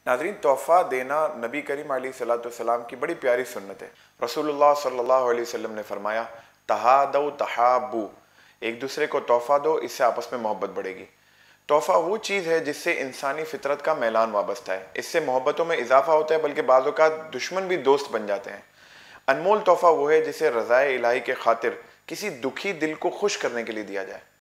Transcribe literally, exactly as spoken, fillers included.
नाज़रीन, तोहफ़ा देना नबी करीम अलैहिस्सलाम की बड़ी प्यारी सुन्नत है। रसूलुल्लाह सल्लल्लाहु अलैहि वसल्लम ने फरमाया, तहादौ तहाबू, एक दूसरे को तोहफ़ा दो, इससे आपस में मोहब्बत बढ़ेगी। तोहफ़ा वो चीज़ है जिससे इंसानी फितरत का मैलान वाबस्ता है। इससे मोहब्बतों में इजाफा होता है, बल्कि बाज़ औक़ात दुश्मन भी दोस्त बन जाते हैं। अनमोल तोहफ़ा वो है जिसे रज़ाए इलाही के खातिर किसी दुखी दिल को खुश करने के लिए दिया जाए।